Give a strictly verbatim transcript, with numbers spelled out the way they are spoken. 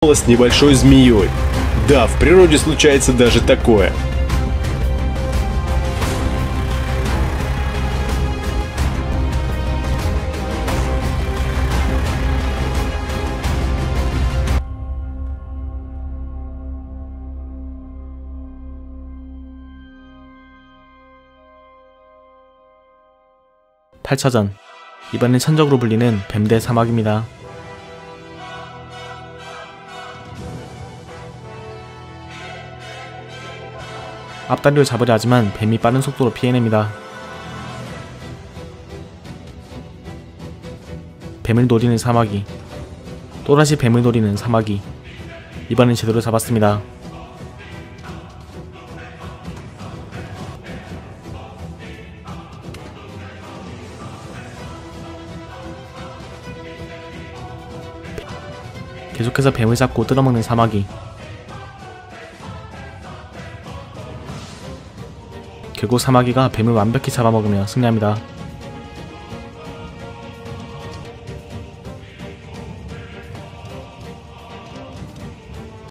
с небольшой змеей. Да, в природе случается даже такое. 팔 차전. 이번엔 천적으로 불리는 뱀대 사막입니다. 앞다리를 잡으려 하지만 뱀이 빠른 속도로 피해냅니다. 뱀을 노리는 사마귀. 또다시 뱀을 노리는 사마귀. 이번엔 제대로 잡았습니다. 계속해서 뱀을 잡고 뜯어먹는 사마귀. 결국 사마귀가 뱀을 완벽히 잡아먹으며 승리합니다.